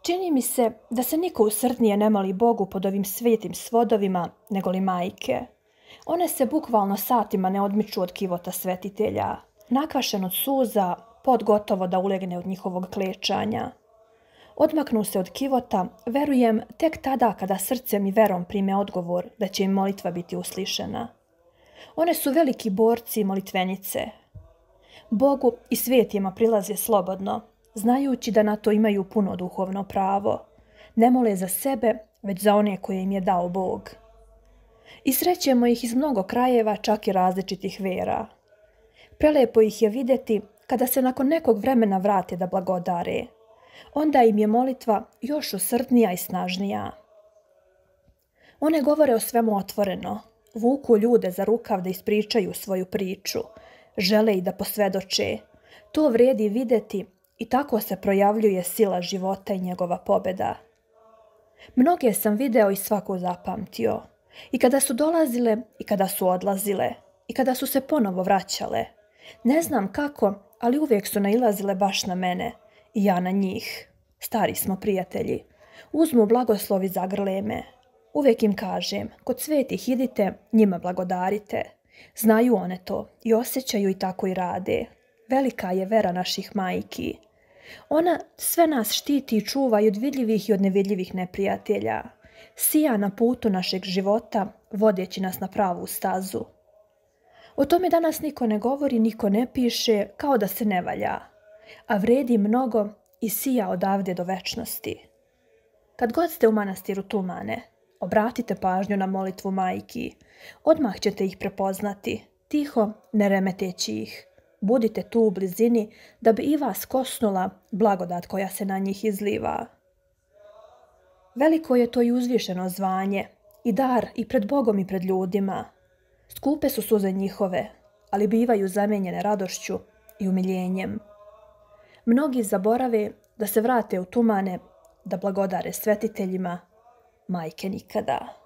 Čini mi se da se niko usrdnije ne moli Bogu pod ovim svetim svodovima nego li majke. One se bukvalno satima ne odmiču od kivota svetitelja, nakvašen od suza, pod gotovo da ulegne od njihovog klečanja. Odmaknu se od kivota, verujem, tek tada kada srcem i verom prime odgovor da će im molitva biti uslišena. One su veliki borci i molitvenice. Bogu i svetima prilaze slobodno, znajući da na to imaju puno duhovno pravo. Ne mole za sebe, već za one koje im je dao Bog. I srećemo ih iz mnogo krajeva, čak i različitih vera. Prelepo ih je vidjeti kada se nakon nekog vremena vrate da blagodare. Onda im je molitva još usrdnija i snažnija. One govore o svemu otvoreno, vuku ljude za rukav da ispričaju svoju priču, žele i da posvedoče. To vredi vidjeti i tako se projavljuje sila života i njegova pobjeda. Mnoge sam video i svaku zapamtio. I kada su dolazile, i kada su odlazile, i kada su se ponovo vraćale. Ne znam kako, ali uvijek su nailazile baš na mene, i ja na njih. Stari smo prijatelji. Uzmu blagoslov i zagrle me. Uvijek im kažem, kod svetih idite, njima blagodarite. Znaju one to i osjećaju i tako i rade. Velika je vera naših majki. Ona sve nas štiti i čuva i od vidljivih i od nevidljivih neprijatelja. Sija na putu našeg života, vodeći nas na pravu stazu. O tome danas niko ne govori, niko ne piše, kao da se ne valja. A vredi mnogo i sija odavde do večnosti. Kad god ste u manastiru Tumane, obratite pažnju na molitvu majki. Odmah ćete ih prepoznati, tiho, ne remeteći ih. Budite tu u blizini da bi i vas kosnula blagodat koja se na njih izliva. Veliko je to i uzvišeno zvanje, i dar i pred Bogom i pred ljudima. Skupe su suze njihove, ali bivaju zamijenjene radošću i umiljenjem. Mnogi zaborave da se vrate u Tumane, da blagodare svetiteljima, majke nikada.